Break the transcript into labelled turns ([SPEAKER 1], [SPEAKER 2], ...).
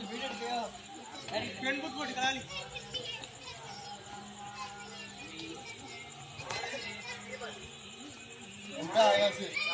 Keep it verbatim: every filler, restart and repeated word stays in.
[SPEAKER 1] pen book मोटी करा ली उल्टा आया से